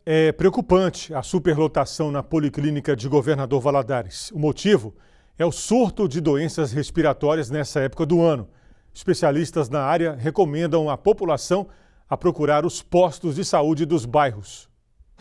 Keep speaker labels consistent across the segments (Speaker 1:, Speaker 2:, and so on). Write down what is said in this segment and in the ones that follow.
Speaker 1: É preocupante a superlotação na Policlínica de Governador Valadares. O motivo é o surto de doenças respiratórias nessa época do ano. Especialistas na área recomendam à população a procurar os postos de saúde dos bairros.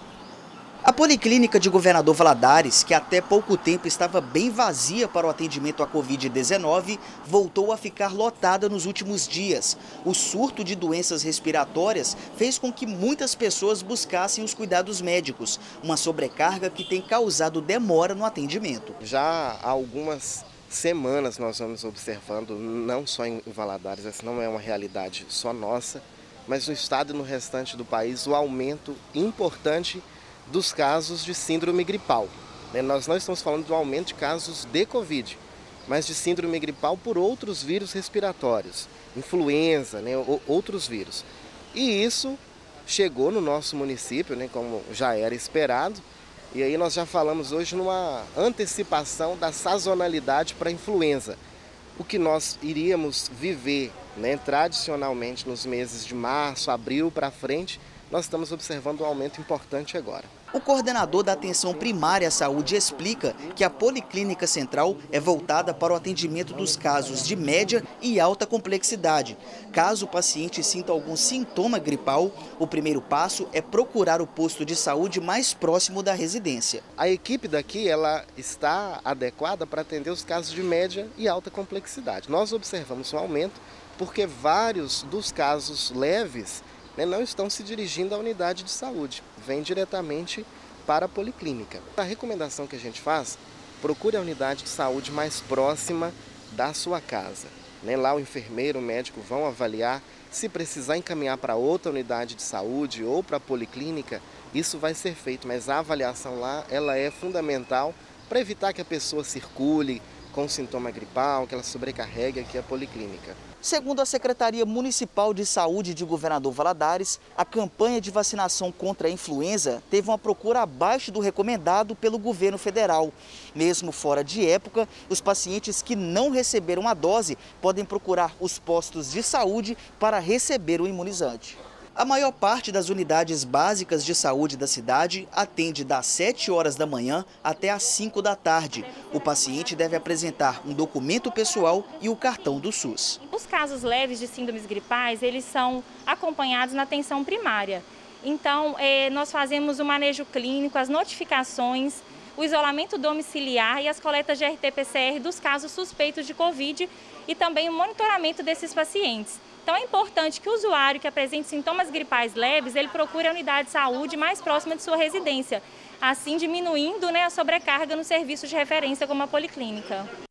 Speaker 2: A Policlínica de Governador Valadares, que até pouco tempo estava bem vazia para o atendimento à Covid-19, voltou a ficar lotada nos últimos dias. O surto de doenças respiratórias fez com que muitas pessoas buscassem os cuidados médicos, uma sobrecarga que tem causado demora no atendimento.
Speaker 3: Já há algumas semanas nós vamos observando, não só em Valadares, essa não é uma realidade só nossa, mas no estado e no restante do país, o aumento importante dos casos de síndrome gripal. Nós não estamos falando do aumento de casos de Covid, mas de síndrome gripal por outros vírus respiratórios, influenza, outros vírus. E isso chegou no nosso município, como já era esperado, e aí nós já falamos hoje numa antecipação da sazonalidade para a influenza. O que nós iríamos viver tradicionalmente nos meses de março, abril para frente, nós estamos observando um aumento importante agora.
Speaker 2: O coordenador da Atenção Primária à Saúde explica que a Policlínica Central é voltada para o atendimento dos casos de média e alta complexidade. Caso o paciente sinta algum sintoma gripal, o primeiro passo é procurar o posto de saúde mais próximo da residência.
Speaker 3: A equipe daqui ela está adequada para atender os casos de média e alta complexidade. Nós observamos um aumento porque vários dos casos leves não estão se dirigindo à unidade de saúde, vêm diretamente para a policlínica. A recomendação que a gente faz, procure a unidade de saúde mais próxima da sua casa. Lá o enfermeiro, o médico vão avaliar, se precisar encaminhar para outra unidade de saúde ou para a policlínica, isso vai ser feito, mas a avaliação lá ela é fundamental para evitar que a pessoa circule com sintoma gripal, que ela sobrecarregue aqui a policlínica.
Speaker 2: Segundo a Secretaria Municipal de Saúde de Governador Valadares, a campanha de vacinação contra a influenza teve uma procura abaixo do recomendado pelo governo federal. Mesmo fora de época, os pacientes que não receberam a dose podem procurar os postos de saúde para receber o imunizante. A maior parte das unidades básicas de saúde da cidade atende das 7 horas da manhã até às 5 da tarde. O paciente deve apresentar um documento pessoal e o cartão do SUS.
Speaker 4: Os casos leves de síndromes gripais, eles são acompanhados na atenção primária. Então, nós fazemos o manejo clínico, as notificações, o isolamento domiciliar e as coletas de RT-PCR dos casos suspeitos de Covid e também o monitoramento desses pacientes. Então é importante que o usuário que apresente sintomas gripais leves, ele procure a unidade de saúde mais próxima de sua residência, assim diminuindo a sobrecarga no serviço de referência como a policlínica.